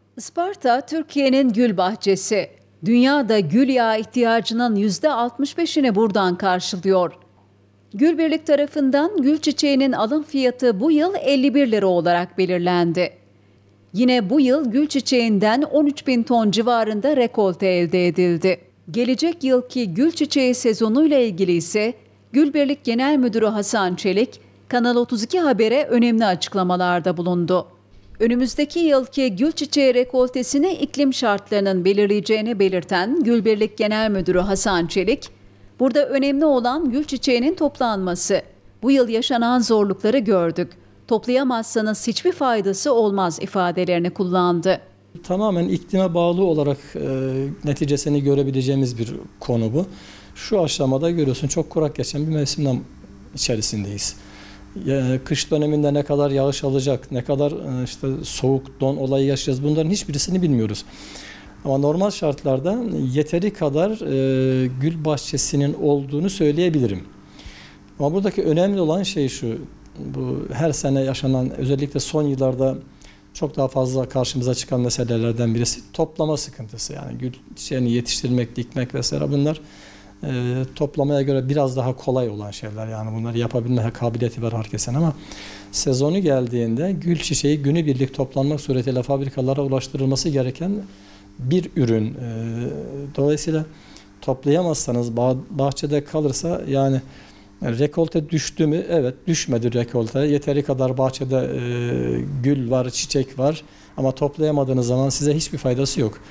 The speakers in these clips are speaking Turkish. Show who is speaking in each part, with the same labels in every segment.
Speaker 1: Isparta, Türkiye'nin gül bahçesi. Dünyada gül yağı ihtiyacının %65'ini buradan karşılıyor. Gülbirlik tarafından gül çiçeğinin alım fiyatı bu yıl 51 lira olarak belirlendi. Yine bu yıl gül çiçeğinden 13 bin ton civarında rekolte elde edildi. Gelecek yılki gül çiçeği sezonuyla ilgili ise Gülbirlik Genel Müdürü Hasan Çelik, Kanal 32 Haber'e önemli açıklamalarda bulundu. Önümüzdeki yılki gül çiçeği rekoltesini iklim şartlarının belirleyeceğini belirten Gülbirlik Genel Müdürü Hasan Çelik, burada önemli olan gül çiçeğinin toplanması. Bu yıl yaşanan zorlukları gördük. Toplayamazsanız hiçbir faydası olmaz ifadelerini kullandı.
Speaker 2: Tamamen iklime bağlı olarak neticesini görebileceğimiz bir konu bu. Şu aşamada görüyorsun çok kurak geçen bir mevsimden içerisindeyiz. Kış döneminde ne kadar yağış alacak, ne kadar işte soğuk, don olayı yaşayacağız bunların hiçbirisini bilmiyoruz. Ama normal şartlarda yeteri kadar gül bahçesinin olduğunu söyleyebilirim. Ama buradaki önemli olan şey şu, bu her sene yaşanan özellikle son yıllarda çok daha fazla karşımıza çıkan meselelerden birisi toplama sıkıntısı. Yani gül çiçeğini yetiştirmek, dikmek vesaire bunlar toplamaya göre biraz daha kolay olan şeyler. Yani bunları yapabilme kabiliyeti var herkesin ama sezonu geldiğinde gül çiçeği günübirlik toplanmak suretiyle fabrikalara ulaştırılması gereken bir ürün. Dolayısıyla toplayamazsanız bahçede kalırsa yani rekolte düştü mü? Evet düşmedi rekolte. Yeteri kadar bahçede gül var, çiçek var ama toplayamadığınız zaman size hiçbir faydası yok.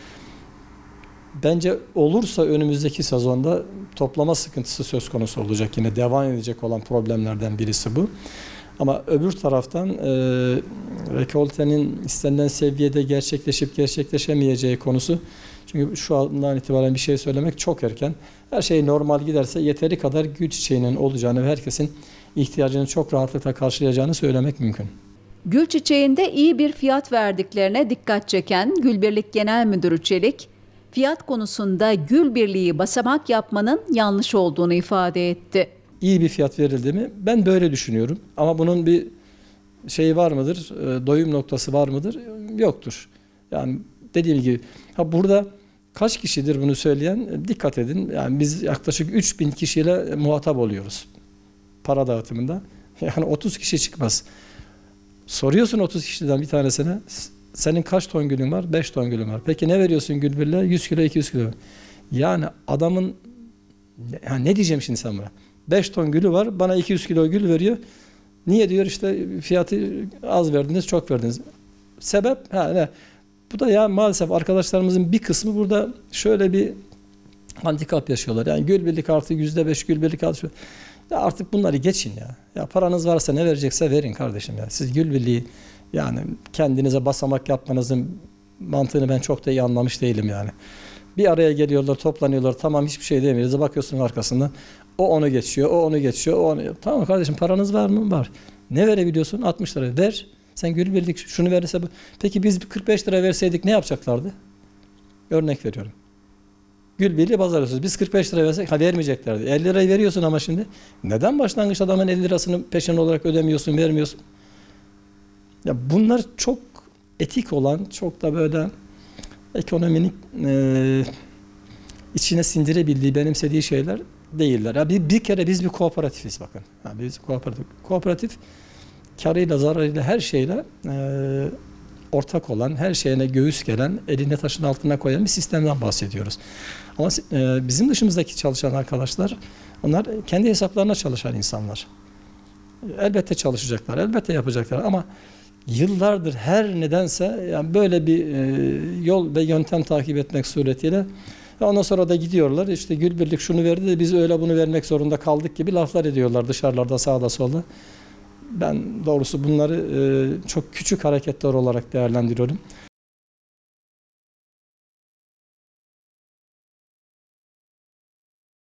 Speaker 2: Bence olursa önümüzdeki sezonda toplama sıkıntısı söz konusu olacak. Yine devam edecek olan problemlerden birisi bu. Ama öbür taraftan rekoltenin istenilen seviyede gerçekleşip gerçekleşemeyeceği konusu. Çünkü şu andan itibaren bir şey söylemek çok erken. Her şey normal giderse yeteri kadar gül çiçeğinin olacağını ve herkesin ihtiyacını çok rahatlıkla karşılayacağını söylemek mümkün.
Speaker 1: Gül çiçeğinde iyi bir fiyat verdiklerine dikkat çeken Gülbirlik Genel Müdürü Çelik, fiyat konusunda gül birliği basamak yapmanın yanlış olduğunu ifade etti.
Speaker 2: İyi bir fiyat verildi mi? Ben böyle düşünüyorum. Ama bunun bir şeyi var mıdır? Doyum noktası var mıdır? Yoktur. Yani dediğim gibi burada kaç kişidir bunu söyleyen? Dikkat edin. Yani biz yaklaşık 3000 kişiyle muhatap oluyoruz para dağıtımında. Yani 30 kişi çıkmaz. Soruyorsun 30 kişiden bir tanesine. Senin kaç ton gülün var? 5 ton gülün var. Peki ne veriyorsun Gülbirliğe? 100 kilo, 200 kilo. Yani adamın ne diyeceğim şimdi sen buna? 5 ton gülü var. Bana 200 kilo gül veriyor. Niye diyor işte fiyatı az verdiniz, çok verdiniz. Sebep? Bu da ya maalesef arkadaşlarımızın bir kısmı burada şöyle bir handikap yaşıyorlar. Yani Gülbirlik artı %5 Gülbirlik artı. Ya artık bunları geçin ya. Ya paranız varsa ne verecekse verin kardeşim ya. Siz Gülbirliği yani kendinize basamak yapmanızın mantığını ben çok da iyi anlamış değilim yani. Bir araya geliyorlar, toplanıyorlar. Tamam hiçbir şey demiyoruz. Bakıyorsun arkasından. O onu geçiyor, o onu geçiyor, o onu. Tamam kardeşim paranız var mı? Var. Ne verebiliyorsun? 60 lira. Ver. Sen Gülbirlik şunu verirse. Peki biz 45 lira verseydik ne yapacaklardı? Örnek veriyorum. Gülbirliği pazarlıyorsunuz. Biz 45 lira versek vermeyeceklerdi. 50 lirayı veriyorsun ama şimdi. Neden başlangıç adamın 50 lirasını peşin olarak ödemiyorsun, vermiyorsun? Ya bunlar çok etik olan, çok da böyle ekonominin içine sindirebildiği, benimsediği şeyler değiller. Ya bir kere biz bir kooperatifiz bakın. Yani biz kooperatif karıyla, zararıyla, her şeyle ortak olan, her şeyine göğüs gelen, eline taşın altına koyan bir sistemden bahsediyoruz. Ama bizim dışımızdaki çalışan arkadaşlar, onlar kendi hesaplarına çalışan insanlar. Elbette çalışacaklar, elbette yapacaklar ama yıllardır her nedense yani böyle bir yol ve yöntem takip etmek suretiyle ondan sonra da gidiyorlar işte Gülbirlik şunu verdi de biz öyle bunu vermek zorunda kaldık gibi laflar ediyorlar dışarılarda sağda solda. Ben doğrusu bunları çok küçük hareketler olarak değerlendiriyorum.